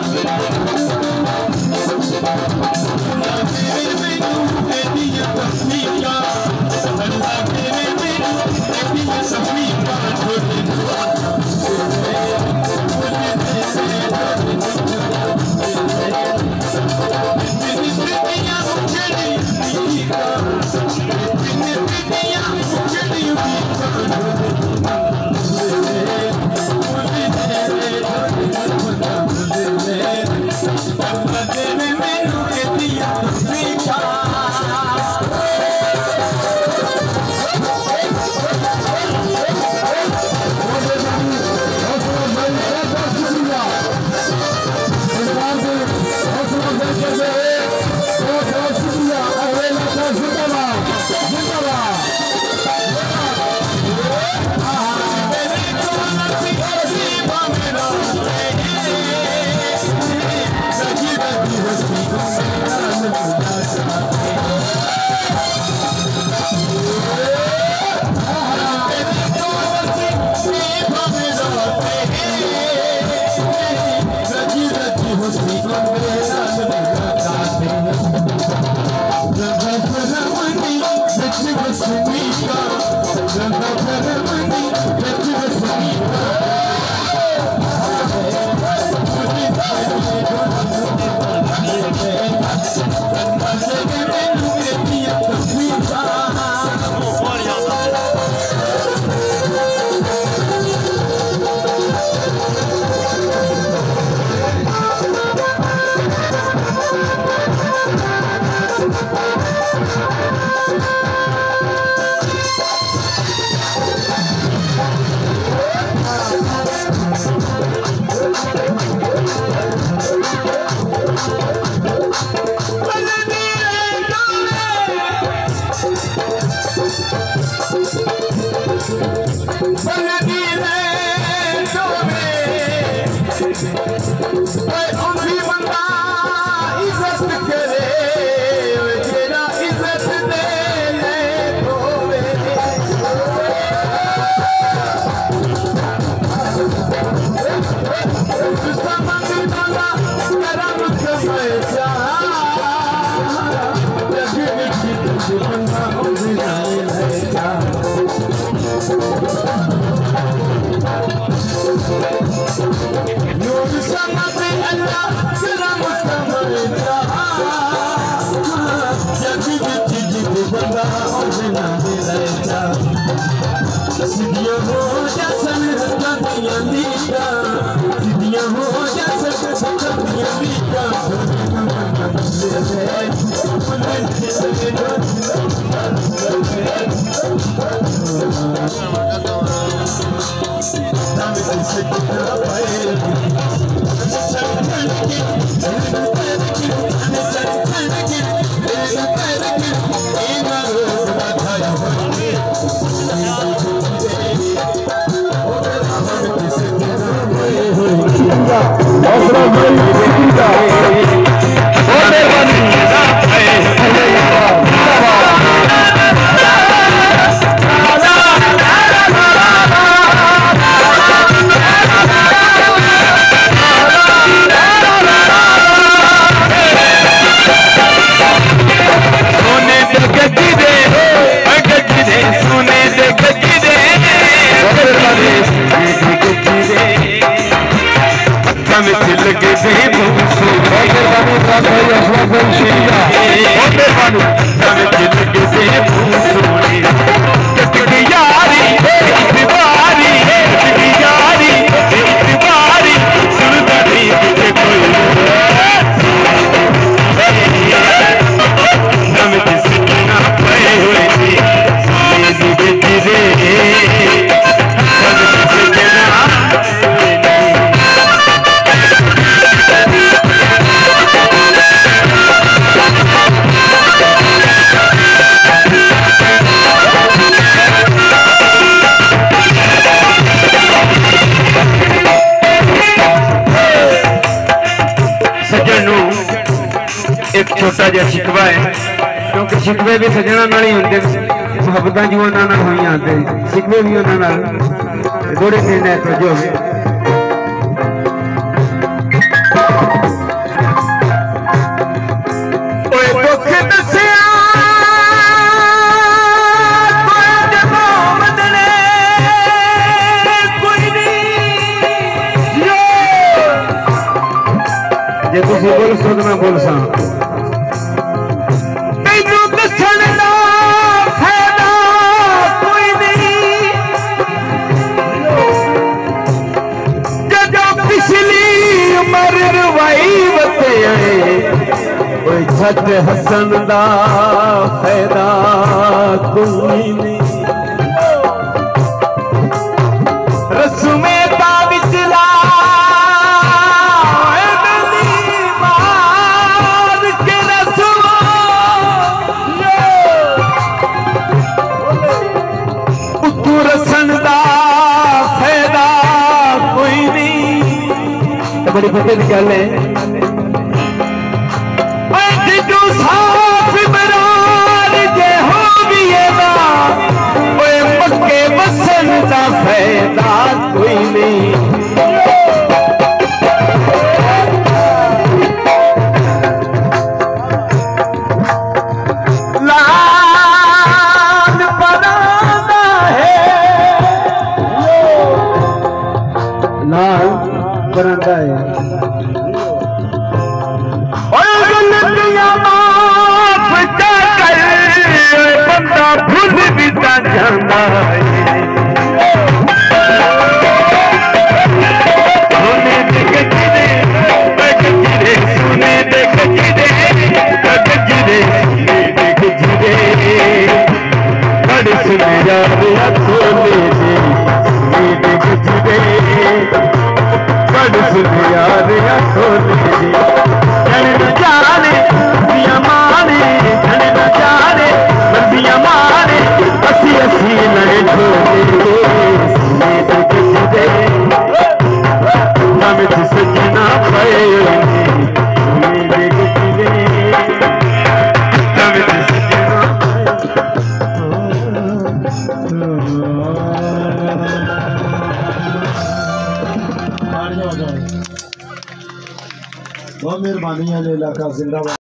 छोटा जहा शिकवा है क्योंकि शिकवे भी सजना नाल ही होंदे मुहब्बत जो उन्होंने हुई आते शिकवे भी उन्होंने थोड़े दिन है तो जो जे तुसी बोल सो तो मैं बोल सा तैनू दसन दा फायदा कोई नहीं जदों पिछली उमर रवाई वते आए कोई झट हसन दा फायदा कोई नहीं रस्मे दा विचला मार के रस्मा उतू रसन दा फायदा कोई नहीं बड़ी पते की गल है साफ इमरान जे हो भी मक्के बसन का फायदा कोई नहीं लाल बनाना है लाल बनाना है बंदा भूल भी जाता है सुने देख जिरे सुने देख जिरे देख जिरे बड़े सुने यार सोने देख जिरे बड़े सुने यार सोने जाने न जाने दिया माने जाने न जाने मर्दियां मारे असी असी लड़े छोड़े सुने देख जिरे हम सजना पाए सुने देख जिरे हम सजना बहुत मेहरबानी है इलाका जिंदाबाद।